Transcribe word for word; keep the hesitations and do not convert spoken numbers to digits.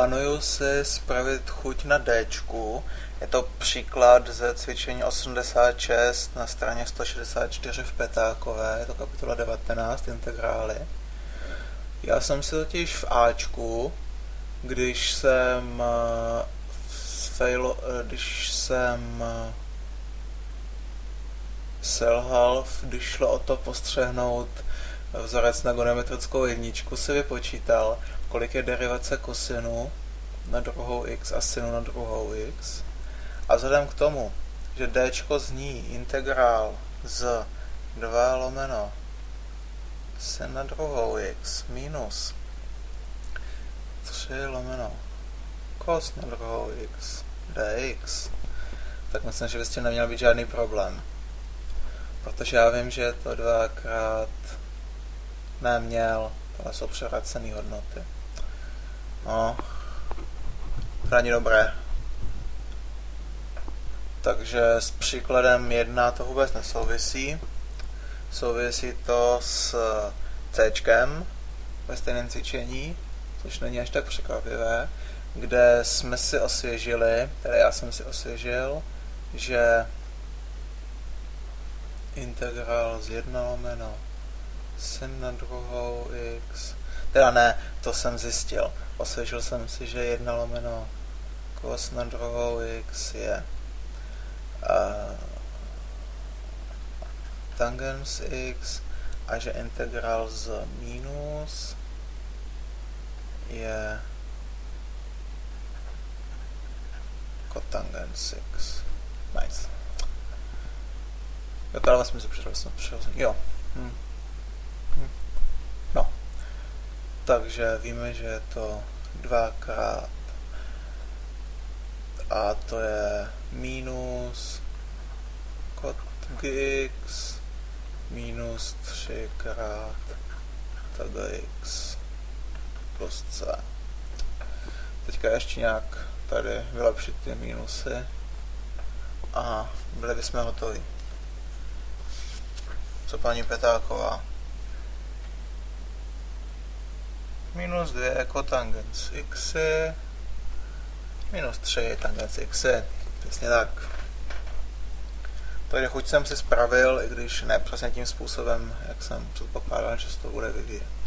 Plánuju si spravit chuť na Dčku. Je to příklad ze cvičení osmdesát šest na straně sto šedesát čtyři v Petákové, je to kapitola devatenáct, integrály. Já jsem si totiž v Ačku, když jsem failo, když jsem selhal, když šlo o to postřehnout vzorec na goniometrickou jedničku, si vypočítal, kolik je derivace kosinu na druhou x a sinu na druhou x. A vzhledem k tomu, že dčko zní integrál z dva lomeno sin na druhou x minus tři lomeno cos na druhou x dx, tak myslím, že by s tím neměl být žádný problém. Protože já vím, že je to dvakrát neměl, tohle jsou převrácený hodnoty. No, to není dobré. Takže s příkladem jedna to vůbec nesouvisí. Souvisí to s Cčkem ve stejném cvičení, což není až tak překvapivé, kde jsme si osvěžili, tedy já jsem si osvěžil, že integrál z jedna lomeno sin na druhou x, teda ne, to jsem zjistil. Osvěžil jsem si, že jedna lomeno cos na druhou x je uh, tangens x a že integrál z minus je kotangens x. Nice. Jo, tohle jsme si přirozený. Jo. Hm. Hm. No. Takže víme, že je to dvakrát a to je minus kot x minus třikrát tgx plus c. Teďka ještě nějak tady vylepšit ty minusy a byli bychom hotoví. Co paní Petáková? Minus dvě kotangens x, minus tři tangens x. Přesně tak. Takže chuť jsem si spravil, i když ne přesně tím způsobem, jak jsem předpokládal, že se to bude vyvíjet.